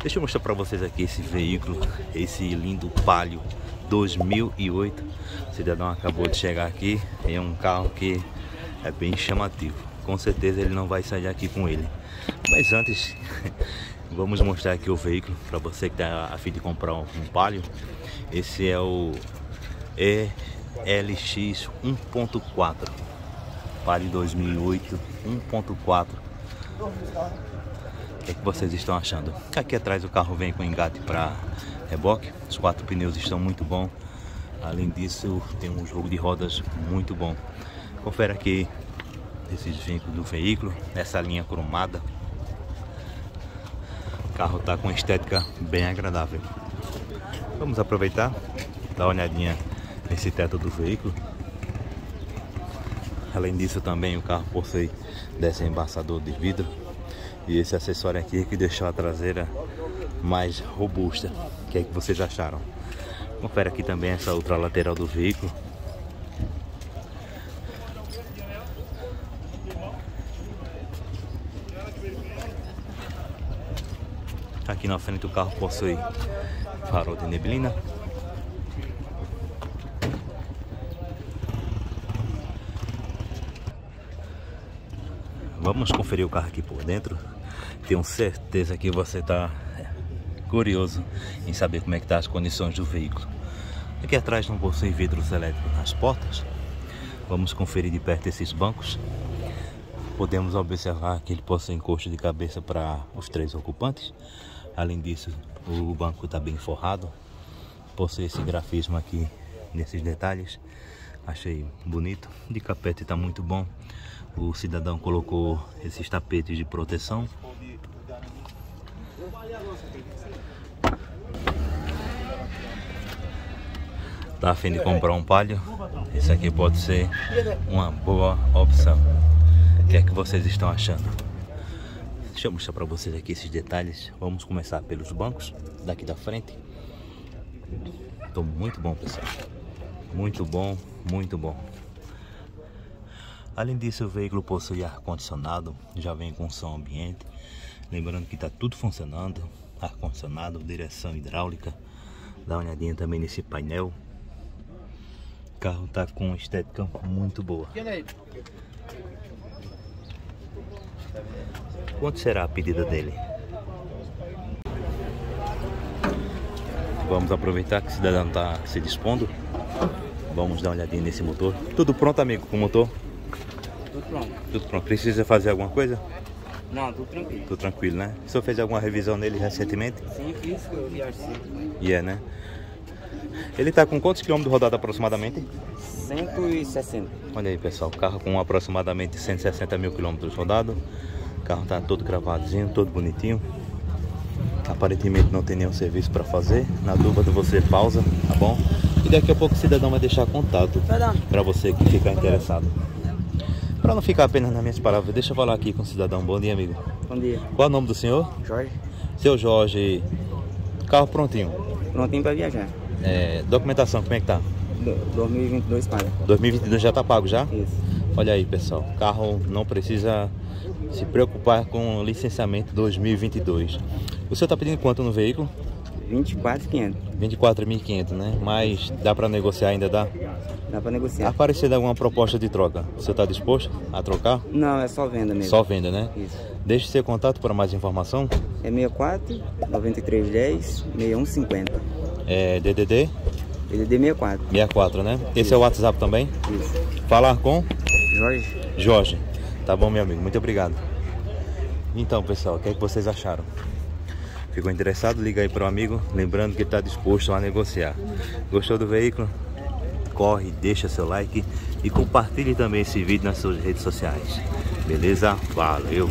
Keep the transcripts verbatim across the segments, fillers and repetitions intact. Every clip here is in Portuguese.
Deixa eu mostrar para vocês aqui esse veículo, esse lindo Palio dois mil e oito. O cidadão acabou de chegar aqui. É um carro que é bem chamativo. Com certeza ele não vai sair daqui com ele. Mas antes, vamos mostrar aqui o veículo para você que está a fim de comprar um, um Palio. Esse é o E L X um ponto quatro. Palio dois mil e oito um ponto quatro. O que é que vocês estão achando? Aqui atrás o carro vem com engate para reboque. Os quatro pneus estão muito bons. Além disso, tem um jogo de rodas muito bom. Confere aqui esses veículos do veículo, essa linha cromada. O carro está com estética bem agradável. Vamos aproveitar, dar uma olhadinha nesse teto do veículo. Além disso, também o carro possui desembaçador de vidro. E esse acessório aqui que deixou a traseira mais robusta. O que é que vocês acharam? Confere aqui também essa outra lateral do veículo. Aqui na frente o carro possui farol de neblina. Vamos conferir o carro aqui por dentro. Tenho certeza que você está curioso em saber como é que tá as condições do veículo. Aqui atrás não possui vidros elétricos nas portas. Vamos conferir de perto esses bancos. Podemos observar que ele possui encosto de cabeça para os três ocupantes. Além disso, o banco está bem forrado. Possui esse grafismo aqui nesses detalhes. Achei bonito. De capete está muito bom. O cidadão colocou esses tapetes de proteção. Tá a fim de comprar um Palio? Esse aqui pode ser uma boa opção. O que é que vocês estão achando? Deixa eu mostrar para vocês aqui esses detalhes. Vamos começar pelos bancos daqui da frente. Tô muito bom, pessoal. Muito bom, muito bom. Além disso, o veículo possui ar-condicionado, já vem com som ambiente. Lembrando que está tudo funcionando. Ar-condicionado, direção hidráulica. Dá uma olhadinha também nesse painel. O carro está com estética muito boa. Quanto será a pedida dele? Vamos aproveitar que o cidadão está se dispondo. Vamos dar uma olhadinha nesse motor. Tudo pronto, amigo, com o motor? Tudo pronto. Tudo pronto. Precisa fazer alguma coisa? Não, tudo tranquilo. Tudo tranquilo, né? O senhor fez alguma revisão nele recentemente? Sim, fiz, eu vi assim. E é, né? Ele tá com quantos quilômetros rodado aproximadamente? cento e sessenta. Olha aí, pessoal, o carro com aproximadamente cento e sessenta mil quilômetros rodados. O carro tá todo gravadozinho, todo bonitinho. Aparentemente não tem nenhum serviço para fazer. Na dúvida você pausa, tá bom? E daqui a pouco o cidadão vai deixar contato para você que ficar interessado. Para não ficar apenas nas minhas palavras, deixa eu falar aqui com o cidadão. Bom dia, amigo. Bom dia. Qual é o nome do senhor? Jorge. Seu Jorge. Carro prontinho. Prontinho para viajar. É, documentação, como é que tá? dois mil e vinte e dois paga. dois mil e vinte e dois já tá pago já? Isso. Olha aí, pessoal. O carro não precisa se preocupar com licenciamento dois mil e vinte e dois. O senhor tá pedindo quanto no veículo? vinte e quatro mil e quinhentos. vinte e quatro mil e quinhentos, né? Mas dá para negociar ainda, dá? Dá para negociar. Aparecer alguma proposta de troca, você está disposto a trocar? Não, é só venda mesmo. Só venda, né? Isso. Deixe seu contato para mais informação. É sessenta e quatro, noventa e três, dez, sessenta e um, cinquenta. É D D D? D D D sessenta e quatro. sessenta e quatro, né? Esse Isso. É o WhatsApp também? Isso. Falar com? Jorge. Jorge. Tá bom, meu amigo. Muito obrigado. Então, pessoal, o que é que vocês acharam? Ficou interessado? Liga aí para o amigo. Lembrando que ele está disposto a negociar. Gostou do veículo? Corre, deixa seu like e compartilhe também esse vídeo nas suas redes sociais. Beleza? Valeu!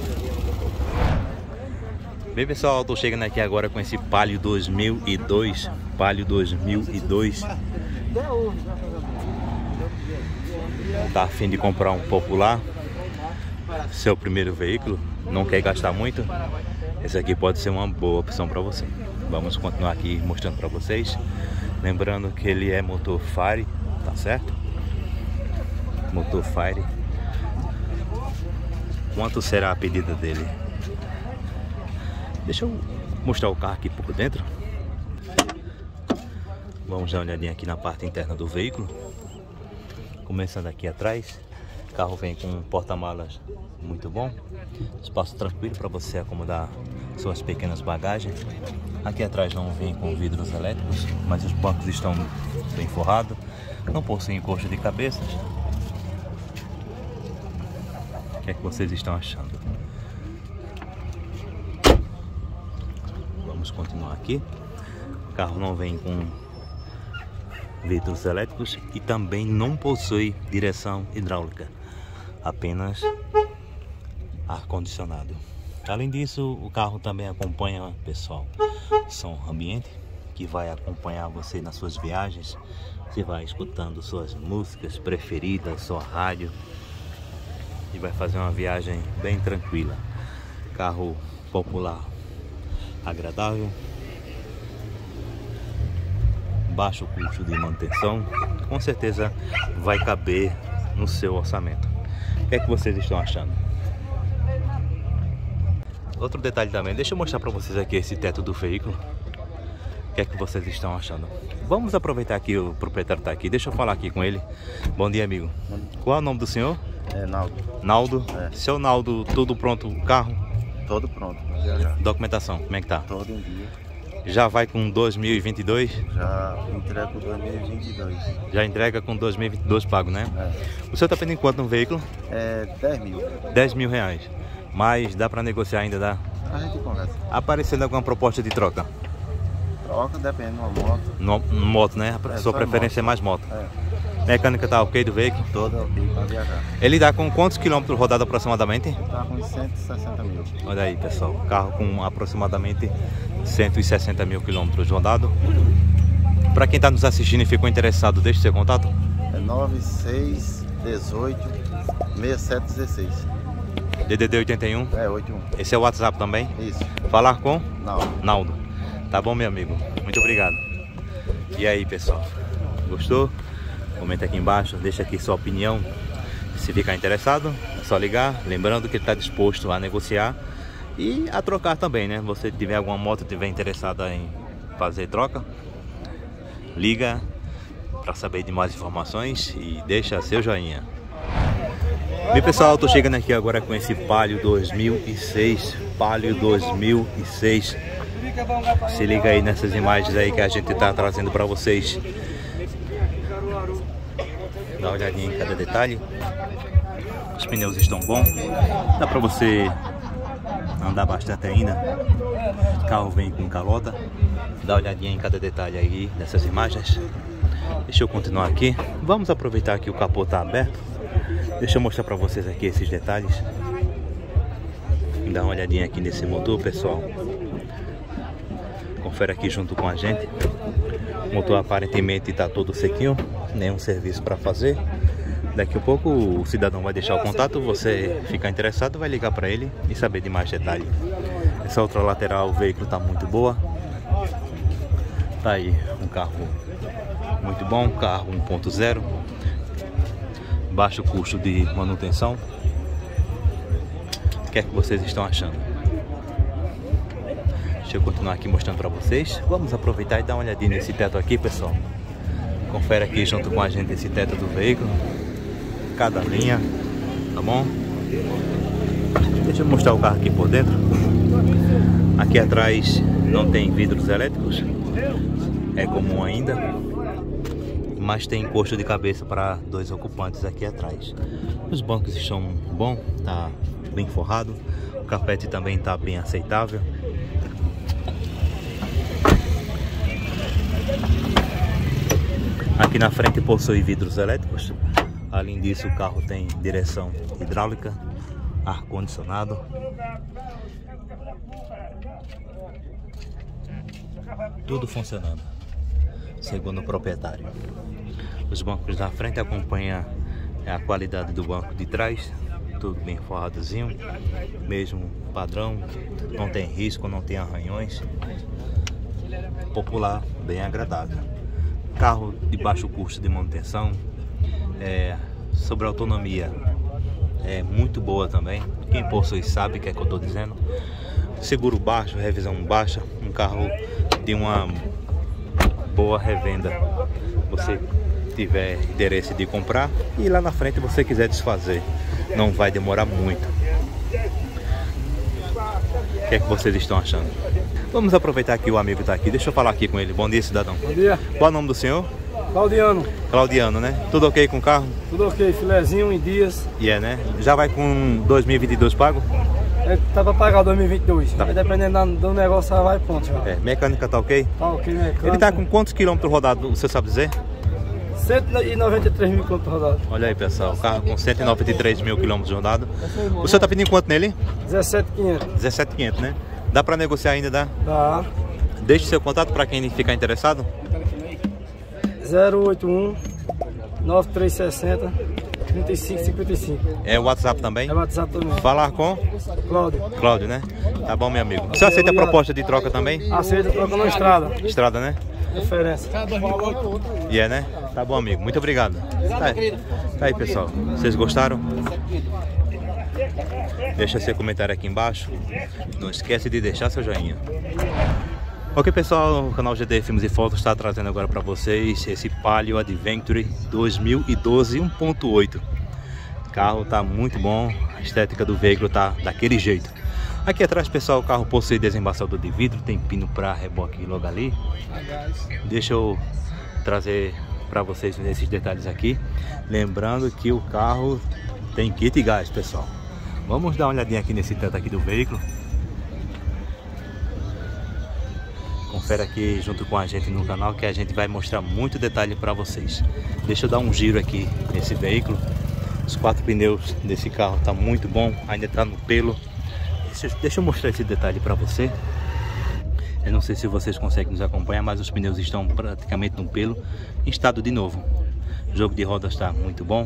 Bem, pessoal, eu tô chegando aqui agora com esse Palio dois mil e dois. Palio dois mil e dois. Tá a fim de comprar um popular? Seu primeiro veículo? Não quer gastar muito? Esse aqui pode ser uma boa opção para você. Vamos continuar aqui mostrando para vocês. Lembrando que ele é motor Fire, tá certo? Motor Fire. Quanto será a pedida dele? Deixa eu mostrar o carro aqui por dentro. Vamos dar uma olhadinha aqui na parte interna do veículo. Começando aqui atrás, o carro vem com um porta-malas muito bom, espaço tranquilo para você acomodar suas pequenas bagagens. Aqui atrás não vem com vidros elétricos, mas os bancos estão bem forrados, não possui encosto de cabeças. O que é que vocês estão achando? Vamos continuar aqui. O carro não vem com vidros elétricos e também não possui direção hidráulica, apenas ar-condicionado. Além disso, o carro também acompanha, pessoal, som ambiente, que vai acompanhar você nas suas viagens. Você vai escutando suas músicas preferidas, sua rádio, e vai fazer uma viagem bem tranquila. Carro popular, agradável, baixo custo de manutenção, com certeza vai caber no seu orçamento. O que é que vocês estão achando? Outro detalhe também, deixa eu mostrar para vocês aqui esse teto do veículo. O que é que vocês estão achando? Vamos aproveitar que o proprietário está aqui, deixa eu falar aqui com ele. Bom dia, amigo. Qual é o nome do senhor? É Naldo. Naldo? É. Seu Naldo, tudo pronto, o carro? Todo pronto. Já, já. Documentação, como é que tá? Todo em dia. Já vai com dois mil e vinte e dois? Já entrega com dois mil e vinte e dois. Já entrega com dois mil e vinte e dois pago, né? É. O senhor está pedindo quanto no veículo? É dez mil. dez mil reais. Mas dá para negociar ainda, dá? A gente conversa. Aparecendo alguma proposta de troca? Troca, depende de uma moto. No, moto, né? A É, sua só preferência moto. é mais moto. É. Mecânica tá ok do veículo? Toda ok para viajar. Ele dá com quantos quilômetros rodado aproximadamente? Tá com cento e sessenta mil. Olha aí, pessoal. Carro com aproximadamente cento e sessenta mil quilômetros rodado. Para quem está nos assistindo e ficou interessado, deixe seu contato. É nove seis um oito, seis sete um seis. D D D oitenta e um. É, oitenta e um. Esse é o WhatsApp também? Isso. Falar com? Não. Naldo. Tá bom, meu amigo? Muito obrigado. E aí, pessoal? Gostou? Comenta aqui embaixo, deixa aqui sua opinião. Se ficar interessado, é só ligar. Lembrando que ele está disposto a negociar e a trocar também, né? Você tiver alguma moto, tiver interessada em fazer troca, liga para saber de mais informações e deixa seu joinha. Bem, pessoal, tô chegando aqui agora com esse Palio dois mil e seis. Palio dois mil e seis. Se liga aí nessas imagens aí que a gente tá trazendo para vocês. Dá uma olhadinha em cada detalhe. Os pneus estão bons. Dá para você andar bastante ainda. O carro vem com calota. Dá uma olhadinha em cada detalhe aí dessas imagens. Deixa eu continuar aqui. Vamos aproveitar que o capô tá aberto. Deixa eu mostrar para vocês aqui esses detalhes. Dá uma olhadinha aqui nesse motor, pessoal. Confere aqui junto com a gente. O motor aparentemente está todo sequinho, nenhum serviço para fazer. Daqui a pouco o cidadão vai deixar o contato, você ficar interessado, vai ligar para ele e saber de mais detalhes. Essa outra lateral, o veículo está muito boa. Tá aí um carro muito bom, carro um ponto zero, baixo custo de manutenção. O que é que vocês estão achando? Deixa eu continuar aqui mostrando para vocês. Vamos aproveitar e dar uma olhadinha nesse teto aqui, pessoal. Confere aqui junto com a gente esse teto do veículo, cada linha, tá bom? Deixa eu mostrar o carro aqui por dentro. Aqui atrás não tem vidros elétricos, é comum ainda, mas tem encosto de cabeça para dois ocupantes aqui atrás. Os bancos estão bom, tá bem forrado, o carpete também tá bem aceitável. Aqui na frente possui vidros elétricos. Além disso, o carro tem direção hidráulica, ar-condicionado. Tudo funcionando, segundo o proprietário. Os bancos da frente acompanham a qualidade do banco de trás. Tudo bem forradozinho, mesmo padrão, não tem risco, não tem arranhões. Popular, bem agradável. Carro de baixo custo de manutenção. É, sobre a autonomia, é muito boa também. Quem possui sabe o que é que eu estou dizendo. seguro baixo, revisão baixa, um carro de uma boa revenda. Você tiver interesse de comprar e lá na frente você quiser desfazer, não vai demorar muito. O que é que vocês estão achando? Vamos aproveitar que o amigo está aqui. Deixa eu falar aqui com ele. Bom dia, cidadão. Bom dia. Qual é o nome do senhor? Claudiano. Claudiano, né? Tudo ok com o carro? Tudo ok, filezinho em dias. E é, né? Já vai com dois mil e vinte e dois pago? É, tá pra pagar dois mil e vinte e dois. Tá. Aí, dependendo do negócio, já vai pronto já. É, mecânica tá ok? Tá ok, mecânica. Ele tá com quantos quilômetros rodados, você sabe dizer? cento e noventa e três mil quilômetros rodados. Olha aí, pessoal, o carro com cento e noventa e três mil quilômetros rodados. O senhor tá pedindo quanto nele? dezessete mil e quinhentos. dezessete mil e quinhentos, né? Dá pra negociar ainda, dá? Tá. Deixe seu contato para quem ficar interessado. zero oito um, nove três seis zero, trinta e cinco cinquenta e cinco. É o WhatsApp também? É o WhatsApp também. Falar com? Cláudio. Cláudio, né? Tá bom, meu amigo. Você aceita a proposta de troca também? Aceita, troca na estrada. Estrada, né? Diferença. E é, né? Tá bom, amigo. Muito obrigado. Tá aí, tá aí, pessoal. Vocês gostaram? Deixa seu comentário aqui embaixo. Não esquece de deixar seu joinha. Ok, pessoal, o canal G D Filmes e Fotos está trazendo agora para vocês esse Palio Adventure dois mil e doze um ponto oito. O carro tá muito bom, a estética do veículo tá daquele jeito. Aqui atrás, pessoal, o carro possui desembaçador de vidro, tem pino para reboque logo ali. Deixa eu trazer para vocês esses detalhes aqui. Lembrando que o carro tem kit gás, pessoal. Vamos dar uma olhadinha aqui nesse teto aqui do veículo. Confere aqui junto com a gente no canal que a gente vai mostrar muito detalhe para vocês. Deixa eu dar um giro aqui nesse veículo. Os quatro pneus desse carro tá muito bom, ainda tá no pelo. Deixa, deixa eu mostrar esse detalhe para você. Eu não sei se vocês conseguem nos acompanhar, mas os pneus estão praticamente no pelo, em estado de novo. O jogo de rodas está muito bom.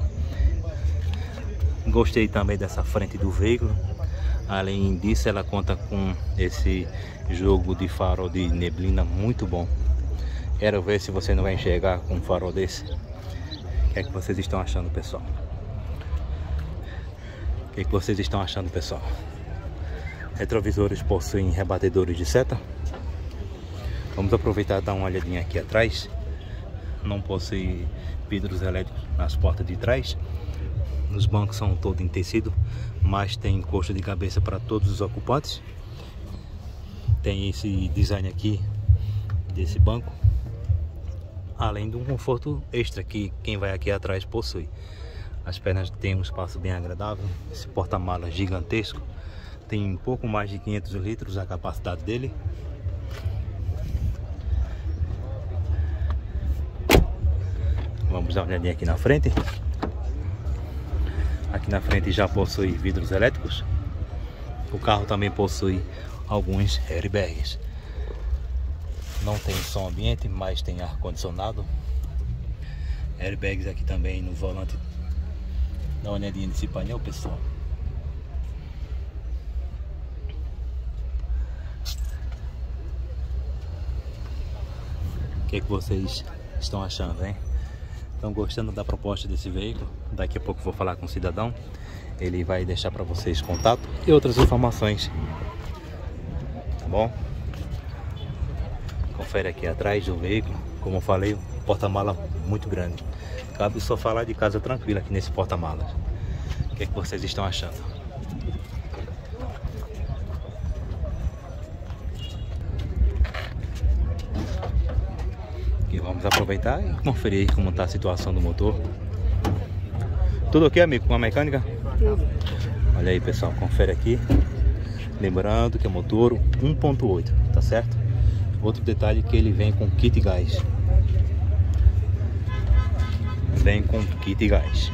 Gostei também dessa frente do veículo. Além disso, ela conta com esse jogo de farol de neblina muito bom. Quero ver se você não vai enxergar com um farol desse. O que é que vocês estão achando, pessoal? O que é que vocês estão achando, pessoal? Retrovisores possuem rebatedores de seta. Vamos aproveitar e dar uma olhadinha aqui atrás. Não possui vidros elétricos nas portas de trás. Os bancos são todos em tecido, mas tem encosto de cabeça para todos os ocupantes. Tem esse design aqui desse banco, além de um conforto extra que quem vai aqui atrás possui. As pernas têm um espaço bem agradável. Esse porta-malas gigantesco, tem um pouco mais de quinhentos litros a capacidade dele. Vamos dar uma olhadinha aqui na frente. Aqui na frente já possui vidros elétricos. O carro também possui alguns airbags. Não tem som ambiente, mas tem ar condicionado. Airbags aqui também no volante. Dá uma olhadinha nesse painel, pessoal. O que é que vocês estão achando, hein? Estão gostando da proposta desse veículo? Daqui a pouco vou falar com o cidadão. Ele vai deixar para vocês contato e outras informações. Tá bom? Confere aqui atrás do veículo. Como eu falei, um porta-mala muito grande. Cabe só falar de casa tranquila aqui nesse porta-malas. O que é que vocês estão achando? E vamos aproveitar e conferir como está a situação do motor. Tudo ok, amigo, com a mecânica? Tudo. Olha aí, pessoal, confere aqui. Lembrando que é motor um ponto oito, tá certo? Outro detalhe que ele vem com kit gás. Vem com kit gás.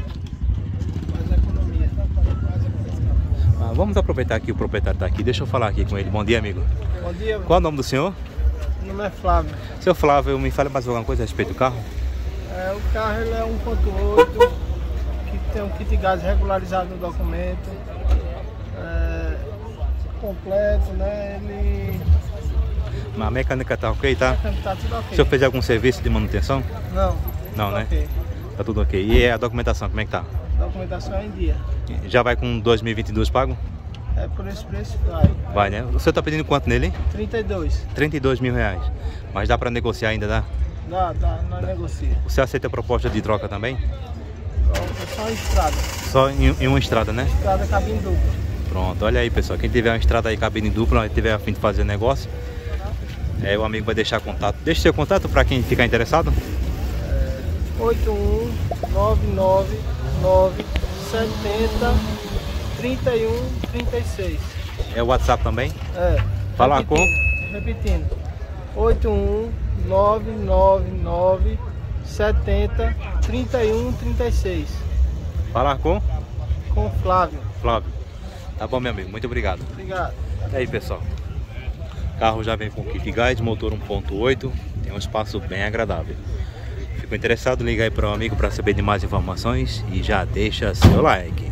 Ah, vamos aproveitar que o proprietário está aqui. Deixa eu falar aqui com ele. Bom dia, amigo. Bom dia. Qual é o nome do senhor? Meu nome é Flávio. Seu Flávio, me fale mais alguma coisa a respeito do carro? É, o carro ele é um ponto oito, que tem um kit gás regularizado no documento. É, completo, né? Ele... A mecânica tá ok, tá? Tá tudo ok. O senhor fez algum serviço de manutenção? Não. Não, tá né? ok. Tá tudo ok. E a documentação, como é que tá? A documentação é em dia. Já vai com dois mil e vinte e dois pago? É por esse preço, vai. Vai, né? O senhor tá pedindo quanto nele, hein? trinta e dois. trinta e dois mil reais. Mas dá pra negociar ainda, dá? Dá, dá, nós negocia. Você aceita a proposta de troca também? É só uma estrada. Só em, em uma estrada, né? Estrada cabine dupla. Pronto, olha aí, pessoal. Quem tiver uma estrada aí, cabine dupla, tiver a fim de fazer negócio, é, o amigo vai deixar contato. Deixa seu contato para quem ficar interessado. É, oito um nove nove nove sete zero três um três seis. É o WhatsApp também? É. Fala repetindo, com? Repetindo. oito um nove nove nove sete zero três um três seis. Falar com? Com Flávio. Flávio. Tá bom, meu amigo. Muito obrigado. Obrigado. E aí, pessoal. O carro já vem com kit gás, motor um ponto oito. Tem um espaço bem agradável. Ficou interessado? Liga aí para o amigo para saber de mais informações e já deixa seu like.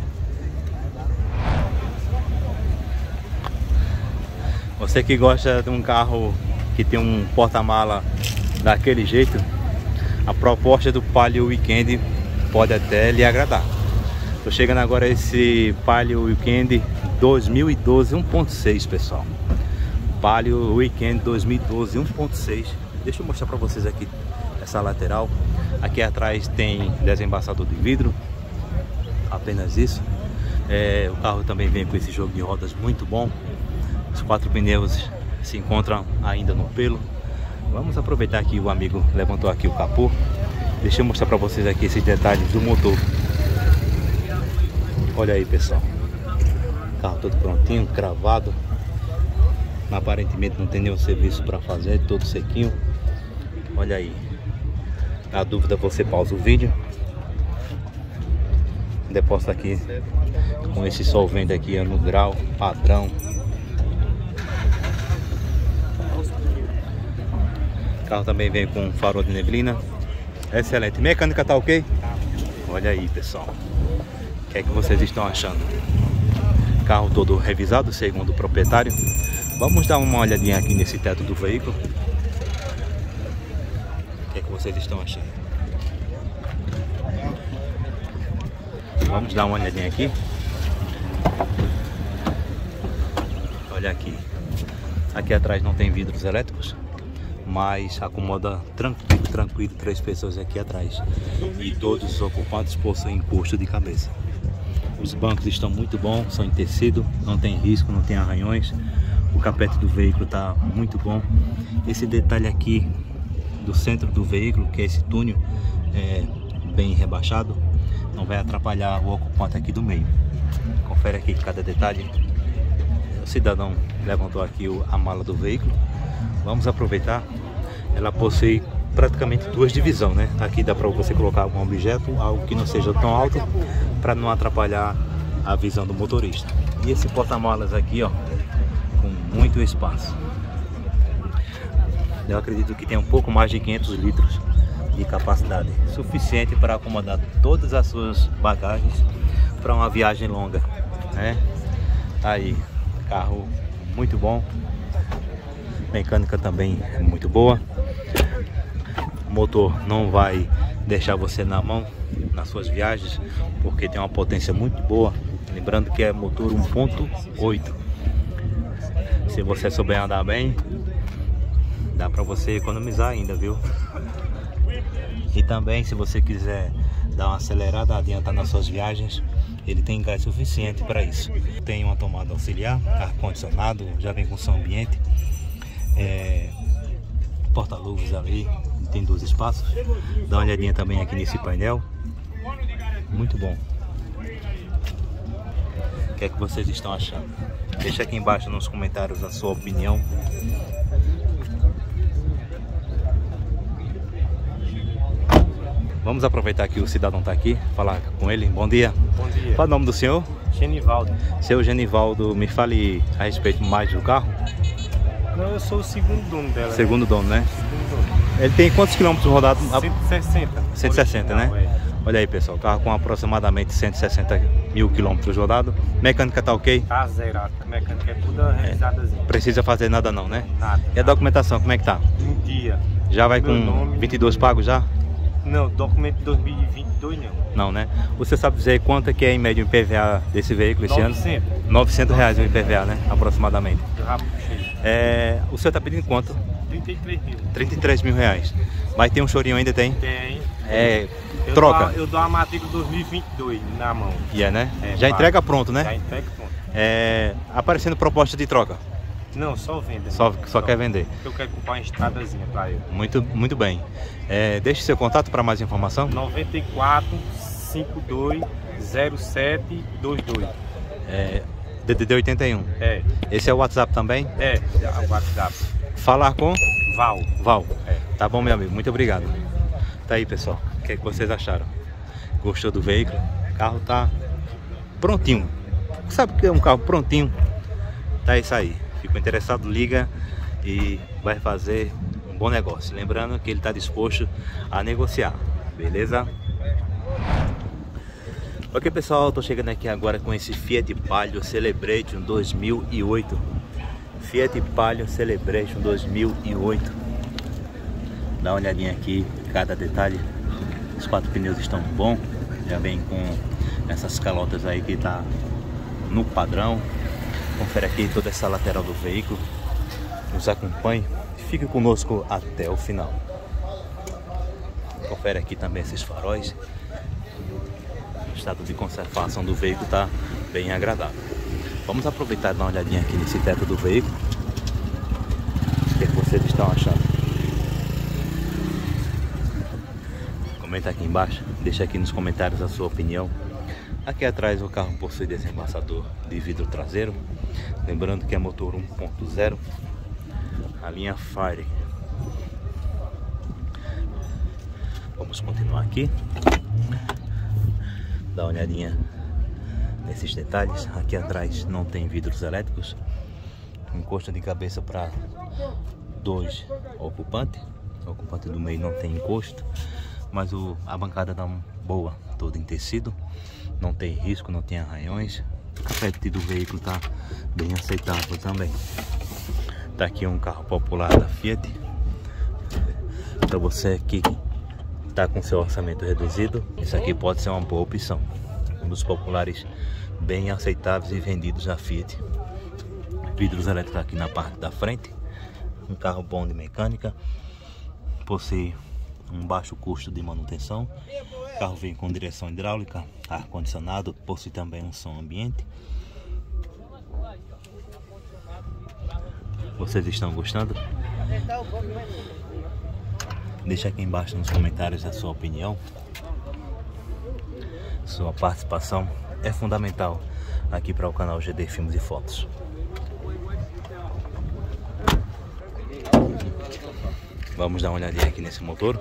Você que gosta de um carro que tem um porta-mala daquele jeito, a proposta do Palio Weekend pode até lhe agradar. Tô chegando agora esse Palio Weekend dois mil e doze um ponto seis, pessoal. Palio Weekend dois mil e doze um ponto seis. Deixa eu mostrar para vocês aqui essa lateral. Aqui atrás tem desembaçador de vidro, apenas isso. É, o carro também vem com esse jogo de rodas muito bom. Os quatro pneus se encontram ainda no pelo. Vamos aproveitar que o amigo levantou aqui o capô. Deixa eu mostrar para vocês aqui esses detalhes do motor. Olha aí, pessoal. Carro todo prontinho, cravado. Aparentemente não tem nenhum serviço para fazer, todo sequinho. Olha aí. Na dúvida você pausa o vídeo. Depósito aqui com esse solvente aqui no grau padrão. O carro também vem com farol de neblina. Excelente. Mecânica tá ok? Olha aí, pessoal. O que é que vocês estão achando? Carro todo revisado, segundo o proprietário. Vamos dar uma olhadinha aqui nesse teto do veículo. O que é que vocês estão achando? Vamos dar uma olhadinha aqui. Olha aqui. Aqui atrás não tem vidros elétricos, mas acomoda tranquilo, tranquilo, três pessoas aqui atrás. E todos os ocupantes possuem encosto de cabeça. Os bancos estão muito bons, são em tecido, não tem risco, não tem arranhões. O capete do veículo está muito bom. Esse detalhe aqui do centro do veículo, que é esse túnel, é bem rebaixado, não vai atrapalhar o ocupante aqui do meio. Confere aqui cada detalhe. O cidadão levantou aqui a mala do veículo. Vamos aproveitar. Ela possui praticamente duas divisões, né? Aqui dá para você colocar algum objeto, algo que não seja tão alto, para não atrapalhar a visão do motorista. E esse porta-malas aqui, ó, com muito espaço. Eu acredito que tem um pouco mais de quinhentos litros de capacidade, suficiente para acomodar todas as suas bagagens para uma viagem longa, né? Tá aí, carro muito bom, mecânica também muito boa. O motor não vai deixar você na mão nas suas viagens, porque tem uma potência muito boa. Lembrando que é motor um ponto oito. Se você souber andar bem, dá para você economizar ainda, viu? E também, se você quiser dar uma acelerada, adiantar nas suas viagens, ele tem gás suficiente para isso. Tem uma tomada auxiliar, ar-condicionado, já vem com som ambiente, é, porta-luvas ali, tem dois espaços. Dá uma olhadinha também aqui nesse painel, muito bom. O que é que vocês estão achando? Deixa aqui embaixo nos comentários a sua opinião. Vamos aproveitar que o cidadão está aqui, falar com ele. Bom dia. Bom dia. Qual é o nome do senhor? Genivaldo. Seu Genivaldo, me fale a respeito mais do carro. Não, eu sou o segundo dono dela. Segundo né? dono, né? Segundo dono. Ele tem quantos quilômetros rodados? cento e sessenta. cento e sessenta, né? É. Olha aí, pessoal, carro com aproximadamente cento e sessenta mil quilômetros rodados. Mecânica tá ok? Tá zerado. A mecânica é toda revisadazinha. Precisa fazer nada não, né? Nada. E a documentação, como é que tá? Um dia. Já vai Meu com nome. vinte e dois pagos já? Não, documento de dois mil e vinte e dois não. Não, né? Você sabe dizer quanto é que é em média o I P V A desse veículo esse novecentos. ano? novecentos reais o I P V A, né? Aproximadamente. Eu já puxei. É, o senhor tá pedindo quanto? trinta e três mil. trinta e três mil reais. Mas tem um chorinho ainda, tem? Tem. É, Eu troca. Dou a, eu dou a matrícula dois mil e vinte e dois na mão. E é, né? É, Já vai. entrega pronto, né? Já entrega pronto. É, aparecendo proposta de troca. Não, só venda. Só, só quer vender. Eu quero comprar uma estradazinha pra ele. Muito, muito bem. É, deixe seu contato para mais informação. noventa e quatro, cinquenta e dois, zero sete, vinte e dois. É, D D D oitenta e um. É, Esse é o WhatsApp também? é, o WhatsApp. Falar com Val. Val. É. Tá bom, meu amigo. Muito obrigado. Tá aí, pessoal. O que é que vocês acharam? Gostou do veículo? O carro tá prontinho. Sabe o que é um carro prontinho? Tá isso aí. Ficou interessado, liga e vai fazer um bom negócio. Lembrando que ele está disposto a negociar, beleza? Ok, pessoal, eu tô chegando aqui agora com esse Fiat Palio Celebration dois mil e oito. Fiat Palio Celebration dois mil e oito. Dá uma olhadinha aqui, cada detalhe. Os quatro pneus estão bons. Já vem com essas calotas aí que tá no padrão. Confere aqui toda essa lateral do veículo. Nos acompanhe. Fique conosco até o final. Confere aqui também esses faróis. O estado de conservação do veículo está bem agradável. Vamos aproveitar e dar uma olhadinha aqui nesse teto do veículo. O que, é que vocês estão achando? Comenta aqui embaixo. Deixa aqui nos comentários a sua opinião. Aqui atrás o carro possui desembaçador de vidro traseiro. Lembrando que é motor um ponto zero. A linha Fire. Vamos continuar aqui. Dá uma olhadinha nesses detalhes. Aqui atrás não tem vidros elétricos. Encosto de cabeça para dois ocupantes. O ocupante do meio não tem encosto. Mas o, a bancada dá uma boa, toda em tecido. Não tem risco, não tem arranhões. O capete do veículo está bem aceitável também. Tá aqui um carro popular da Fiat. Para você que está com seu orçamento reduzido, isso aqui pode ser uma boa opção. Um dos populares bem aceitáveis e vendidos da Fiat. Vidros elétricos aqui na parte da frente. Um carro bom de mecânica. Possui um baixo custo de manutenção. O carro vem com direção hidráulica, ar-condicionado, possui também um som ambiente. Vocês estão gostando? Deixa aqui embaixo nos comentários a sua opinião. Sua participação é fundamental aqui para o canal G D Filmes e Fotos. Vamos dar uma olhadinha aqui nesse motor.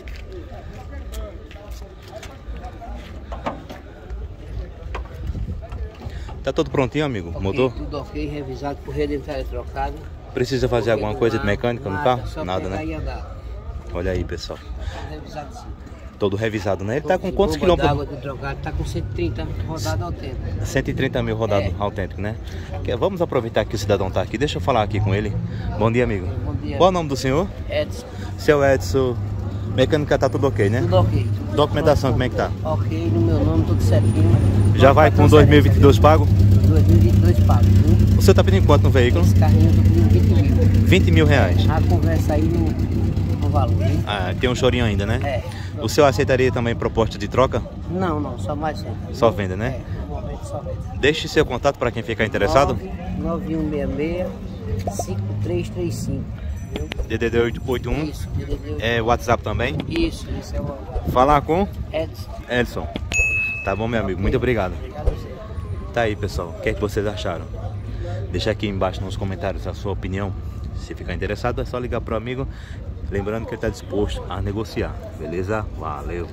Tá todo prontinho, amigo? O motor? Okay, tudo ok, revisado, correia dentária trocada. Precisa fazer alguma coisa de mecânica no nada, carro? Só Nada, né? E andar. Olha aí, pessoal. Revisado sim. Todo revisado, né? Ele tá com Bomba quantos quilômetros? d'água de trocado, tá com cento e trinta rodado ao tempo. cento e trinta mil rodado É. autêntico, né? Que- Vamos aproveitar que o cidadão tá aqui. Deixa eu falar aqui com ele. Bom dia, amigo. Bom dia. Qual é o nome do senhor? Edson, Seu Edson. Mecânica tá tudo ok, né? tudo ok. Tudo Documentação, tudo como é que tá? Ok, no meu nome, tudo certinho. Já vai com dois mil e vinte e dois pago? dois mil e vinte e dois pago, viu? O senhor tá pedindo quanto no veículo? Esse carrinho eu tô pedindo vinte mil. vinte mil reais. A conversa aí no, no valor, viu? Ah, tem um chorinho ainda, né? É. O senhor aceitaria também proposta de troca? Não, não, só mais venda. Só venda, né? É, no momento só venda. Deixe seu contato para quem ficar interessado. nove um seis seis, cinco três três cinco. Viu? D D D oitenta e um. Isso, D D D. É WhatsApp também. Isso, isso é o Falar com Edson. Edson. Tá bom, meu amigo. Muito obrigado. Obrigado a você. Tá aí, pessoal. O que é que vocês acharam? Deixa aqui embaixo nos comentários a sua opinião. Se ficar interessado, é só ligar pro amigo. Lembrando que ele está disposto a negociar. Beleza? Valeu.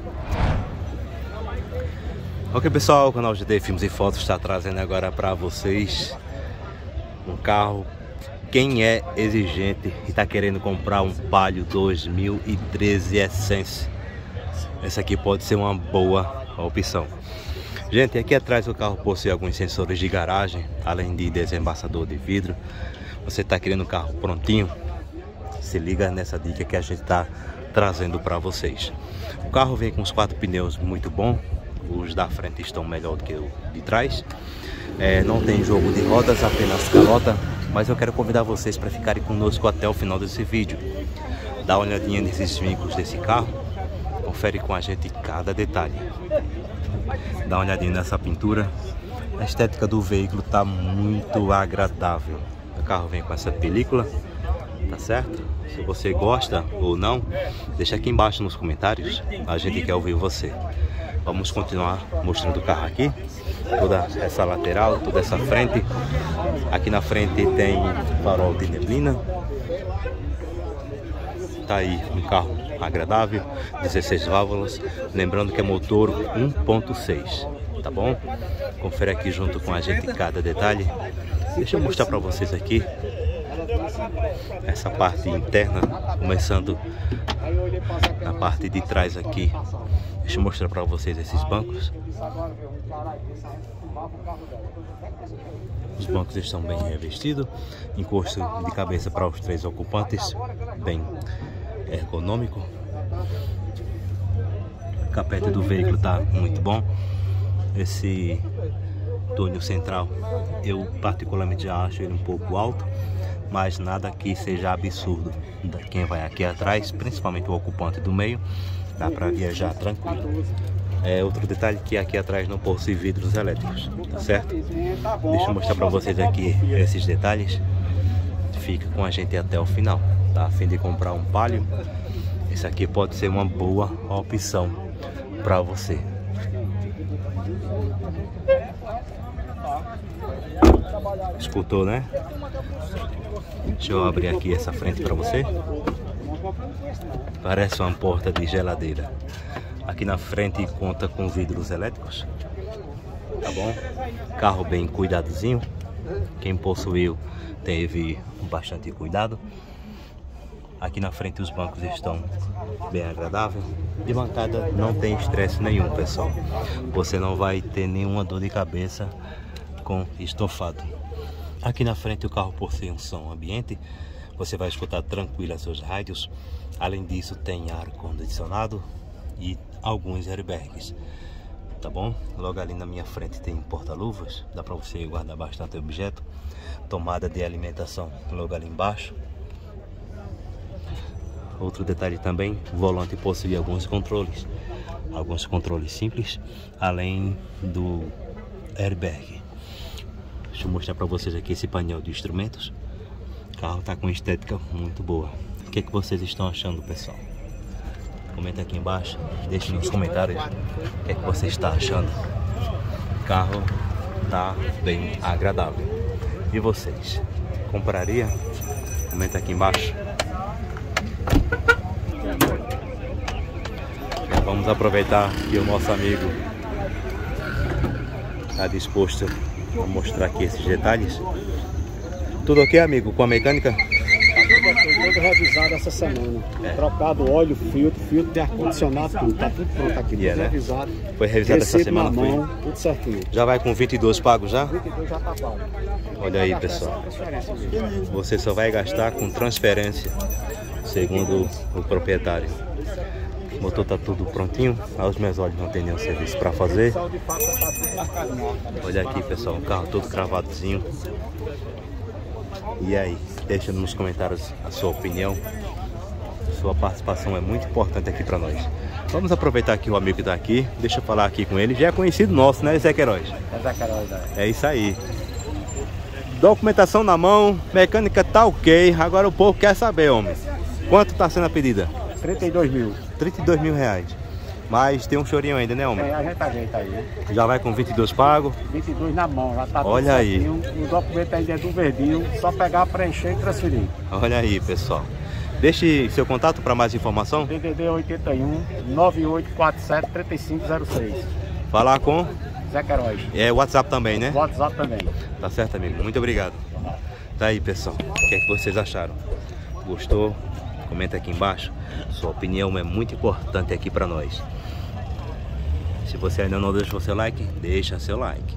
Ok, pessoal. O canal G D Filmes e Fotos está trazendo agora para vocês um carro. Quem é exigente e está querendo comprar um Palio dois mil e treze Essence, esse aqui pode ser uma boa opção. Gente, aqui atrás o carro possui alguns sensores de garagem, além de desembaçador de vidro. Você está querendo um carro prontinho? Se liga nessa dica que a gente está trazendo para vocês. O carro vem com os quatro pneus muito bom, os da frente estão melhor do que o de trás. É, não tem jogo de rodas, apenas calota, mas eu quero convidar vocês para ficarem conosco até o final desse vídeo. Dá uma olhadinha nesses vincos desse carro, confere com a gente cada detalhe. Dá uma olhadinha nessa pintura. A estética do veículo está muito agradável. O carro vem com essa película, tá certo? Se você gosta ou não, deixa aqui embaixo nos comentários, a gente quer ouvir você. Vamos continuar mostrando o carro aqui, toda essa lateral, toda essa frente. Aqui na frente tem farol de neblina. Tá aí um carro agradável, dezesseis válvulas, lembrando que é motor um ponto seis, tá bom? Confere aqui junto com a gente cada detalhe. Deixa eu mostrar para vocês aqui essa parte interna, começando na parte de trás aqui. Deixa eu mostrar para vocês esses bancos. Os bancos estão bem revestidos, encosto de cabeça para os três ocupantes, bem ergonômico. O capete do veículo está muito bom. Esse túnel central eu particularmente já acho ele um pouco alto, mas nada que seja absurdo. Quem vai aqui atrás, principalmente o ocupante do meio, dá para viajar tranquilo. É outro detalhe que aqui atrás não possui vidros elétricos, tá certo? Deixa eu mostrar para vocês aqui esses detalhes. Fica com a gente até o final. Tá a fim de comprar um Palio? Esse aqui pode ser uma boa opção para você. Escutou, né? Deixa eu abrir aqui essa frente para você. Parece uma porta de geladeira. Aqui na frente conta com vidros elétricos, tá bom? Carro bem cuidadozinho. Quem possuiu teve bastante cuidado. Aqui na frente os bancos estão bem agradáveis. De bancada não tem estresse nenhum, pessoal. Você não vai ter nenhuma dor de cabeça com estofado. Aqui na frente o carro possui um som ambiente. Você vai escutar tranquilo as suas rádios. Além disso tem ar condicionado e alguns airbags, tá bom? Logo ali na minha frente tem porta-luvas, dá para você guardar bastante objeto. Tomada de alimentação logo ali embaixo. Outro detalhe também, o volante possui alguns controles, alguns controles simples, além do airbag. Deixa eu mostrar para vocês aqui esse painel de instrumentos. O carro está com estética muito boa. O que é que vocês estão achando, pessoal? Comenta aqui embaixo, deixe nos comentários o que é que você está achando. O carro tá bem agradável. E vocês? Compraria? Comenta aqui embaixo. Vamos aproveitar que o nosso amigo está disposto a mostrar aqui esses detalhes. Tudo ok, amigo, com a mecânica? Tudo revisado essa semana. É. Trocado óleo, filtro, filtro de ar-condicionado, tudo. Tá tudo pronto aqui, yeah, tudo né? revisado. Foi revisado essa semana, na mão, foi? Tudo certinho. Já vai com vinte e dois pagos já? vinte e dois já tá pago. Olha aí, pessoal. Você só vai gastar com transferência, segundo o proprietário. O motor tá tudo prontinho. Aos meus olhos não tem nenhum serviço para fazer. Olha aqui, pessoal, o carro todo cravadozinho. E aí, deixa nos comentários a sua opinião. Sua participação é muito importante aqui para nós. Vamos aproveitar que o amigo que tá aqui. Deixa eu falar aqui com ele. Já é conhecido nosso, né, Zé Queiroz? É Zé Queiroz, é. É isso aí. Documentação na mão, mecânica tá ok. Agora o povo quer saber, homem. Quanto tá sendo a pedida? trinta e dois mil. trinta e dois mil reais. Mas tem um chorinho ainda, né, homem? É, a gente ajeita aí. Já vai com vinte e dois pago? vinte e dois na mão, já tá tudo Olha aí. certinho. O documento ainda é do verdinho, só pegar, preencher e transferir. Olha aí, pessoal. Deixe seu contato para mais informação. D D D oitenta e um, nove oito quatro sete, três cinco zero seis. Falar com Zé Queiroz. É WhatsApp também, né? WhatsApp também. Tá certo, amigo. Muito obrigado. Tá aí, pessoal. O que é que vocês acharam? Gostou? Comenta aqui embaixo. Sua opinião é muito importante aqui para nós. Se você ainda não deixou seu like, deixa seu like.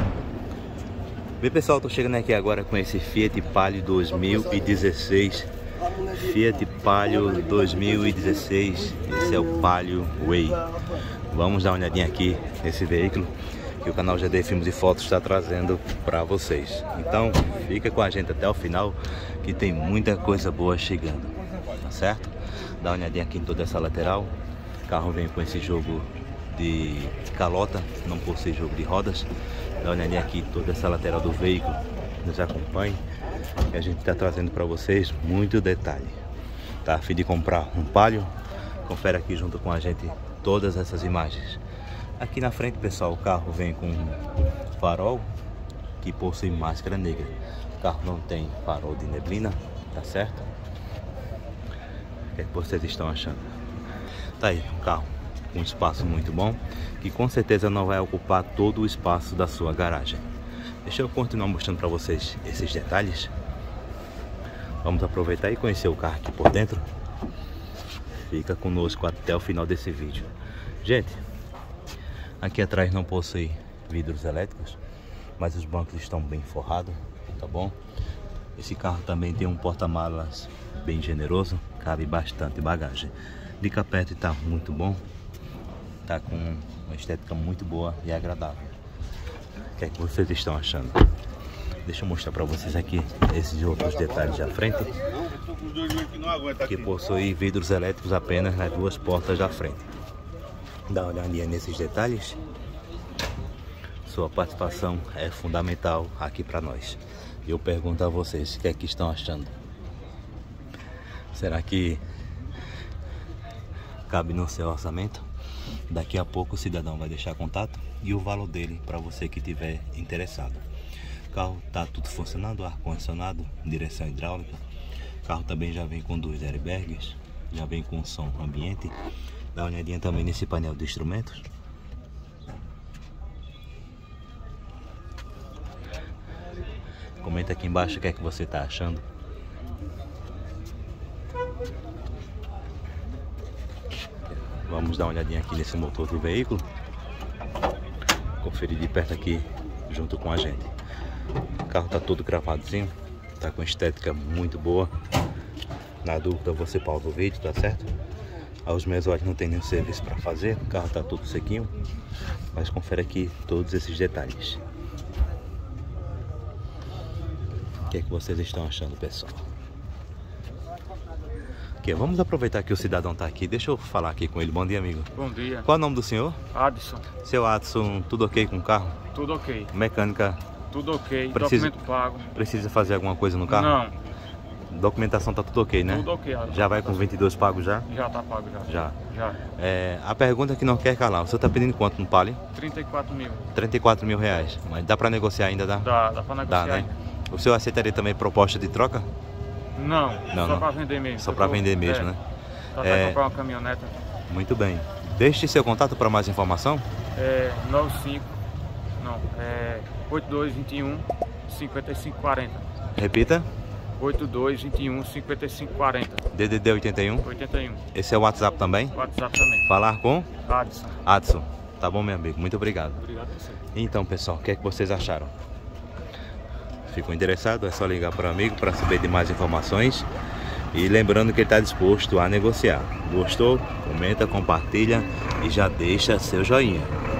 Bem, pessoal, tô chegando aqui agora com esse Fiat Palio dois mil e dezesseis Fiat Palio dois mil e dezesseis. Esse é o Palio Way. Vamos dar uma olhadinha aqui nesse veículo que o canal G D Filmes e Fotos está trazendo para vocês. Então fica com a gente até o final, que tem muita coisa boa chegando, tá certo? Dá uma olhadinha aqui em toda essa lateral. O carro vem com esse jogo de calota, não possui jogo de rodas. Dá uma olhadinha aqui em toda essa lateral do veículo. Nos acompanhe, que a gente está trazendo para vocês muito detalhe. Tá a fim de comprar um Palio? Confere aqui junto com a gente todas essas imagens. Aqui na frente, pessoal, o carro vem com farol que possui máscara negra. O carro não tem farol de neblina, tá certo? O que é que vocês estão achando? Tá aí, um carro com um espaço muito bom, que com certeza não vai ocupar todo o espaço da sua garagem. Deixa eu continuar mostrando para vocês esses detalhes. Vamos aproveitar e conhecer o carro aqui por dentro. Fica conosco até o final desse vídeo. Gente, aqui atrás não possui vidros elétricos, mas os bancos estão bem forrados, tá bom? Esse carro também tem um porta-malas bem generoso, cabe bastante bagagem. De capete está muito bom, tá com uma estética muito boa e agradável. O que é que vocês estão achando? Deixa eu mostrar para vocês aqui esses outros detalhes da frente, que possui vidros elétricos apenas nas duas portas da frente. Dá uma olhadinha nesses detalhes. Sua participação é fundamental aqui para nós. Eu pergunto a vocês, o que é que estão achando? Será que cabe no seu orçamento? Daqui a pouco o cidadão vai deixar contato e o valor dele para você que tiver interessado. O carro tá tudo funcionando, ar-condicionado, direção hidráulica. O carro também já vem com dois airbags, já vem com som ambiente. Dá uma olhadinha também nesse painel de instrumentos. Comenta aqui embaixo o que é que você está achando. Vamos dar uma olhadinha aqui nesse motor do veículo. Conferir de perto aqui junto com a gente. O carro está todo cravadozinho, está com estética muito boa. Na dúvida você pausa o vídeo, tá certo? Aos meus olhos não tem nenhum serviço para fazer, o carro está todo sequinho, mas confere aqui todos esses detalhes. O que é que vocês estão achando, pessoal? Okay, vamos aproveitar que o cidadão está aqui, deixa eu falar aqui com ele. Bom dia, amigo. Bom dia. Qual é o nome do senhor? Adson. Seu Adson, tudo ok com o carro? Tudo ok. Mecânica? Tudo ok. Precisa, documento pago. Precisa fazer alguma coisa no carro? Não. Documentação tá tudo ok, né? Tudo ok. Já vai com vinte e dois pagos já? Já tá pago já. Já. Já. É, a pergunta que não quer calar, você tá pedindo quanto no Palio? trinta e quatro mil. trinta e quatro mil reais. Mas dá para negociar ainda, dá? Dá, dá para negociar. Dá, né? O senhor aceitaria também proposta de troca? Não, não, só não. para vender mesmo. Só para vender mesmo, é, né? Só é... para comprar uma caminhoneta. Muito bem. Deixe seu contato para mais informação. É nove cinco, não, é oito dois dois um, cinco cinco quatro zero. Repita. oito dois dois um, cinco cinco quatro zero. D D D oitenta e um. oitenta e um. Esse é o WhatsApp também? WhatsApp também. Falar com? Adson. Adson. Tá bom, meu amigo. Muito obrigado. Obrigado a você. Então, pessoal, o que é que vocês acharam? Ficou interessado? É só ligar para o amigo para saber de mais informações. E lembrando que ele está disposto a negociar. Gostou? Comenta, compartilha e já deixa seu joinha.